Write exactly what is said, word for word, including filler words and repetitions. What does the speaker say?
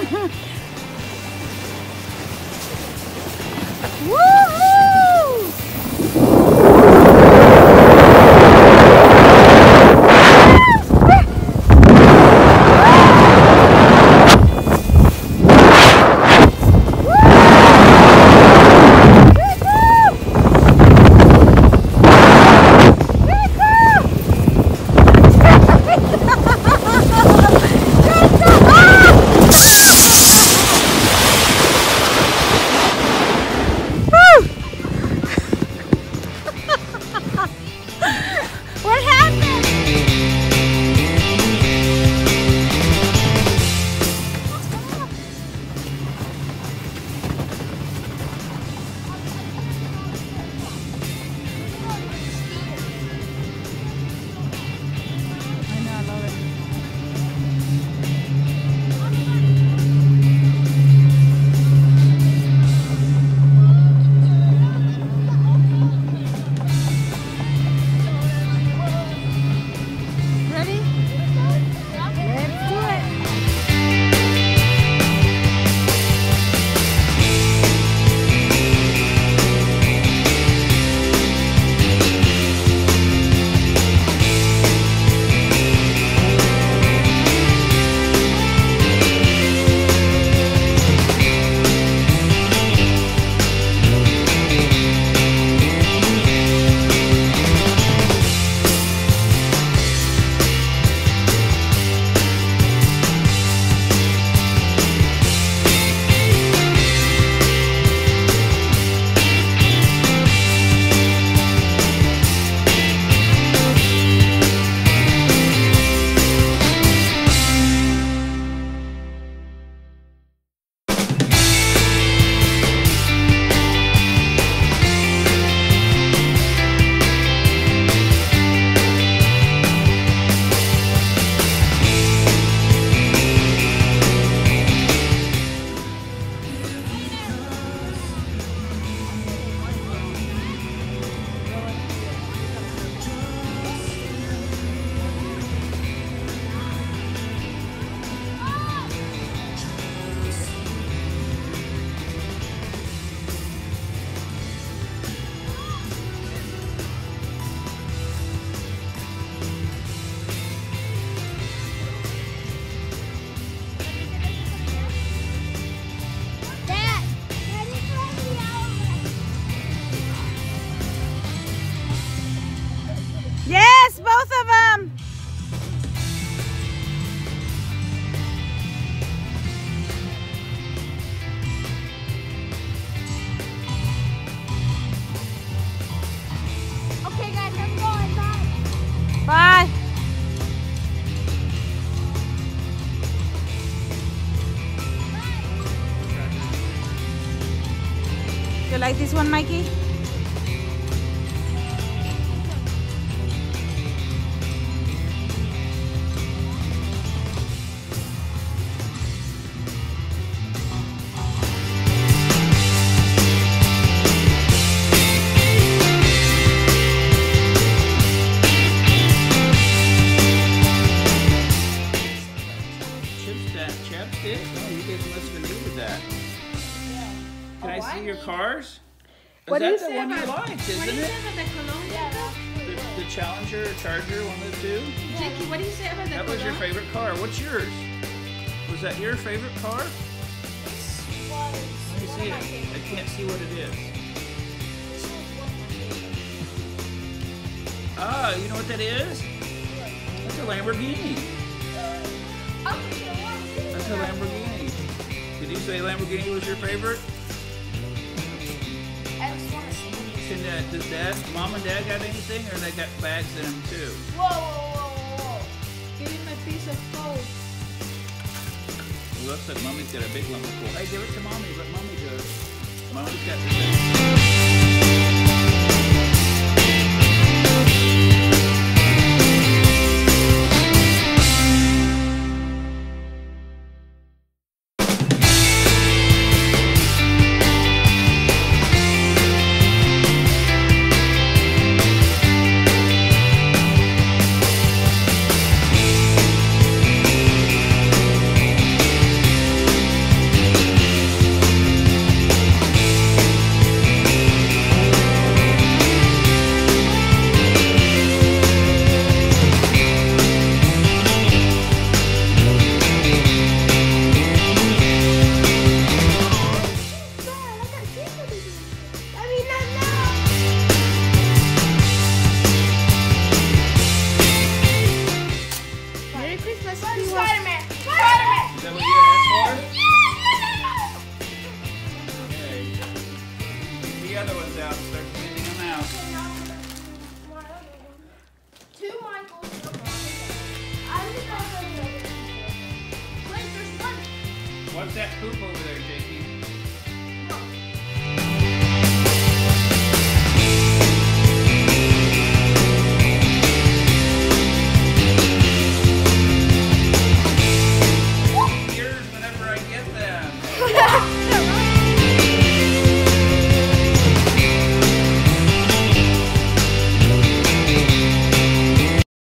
Bye. You like this one, Mikey? Chapstick? Oh, you guys must have needed that. Can I see your cars? What do you Is that say the one you about- liked, What isn't do you it? say about the cologne? The, the Challenger or Charger, one of the two? Jackie, what do you say about the That cologne? was your favorite car. What's yours? Was that your favorite car? Let me see it. I can't see what it is. Ah, you know what that is? That's a Lamborghini. That's a Lamborghini. Did you say Lamborghini was your favorite? Can that, does Dad, Mom and Dad got anything, or they got bags in them too? Whoa, whoa, whoa, whoa. Give him a piece of coal. It looks like Mommy's got a big lump of coal. Hey, give it to Mommy. Let Mommy do it. Mommy's got the thing. What's that poop over there, J P?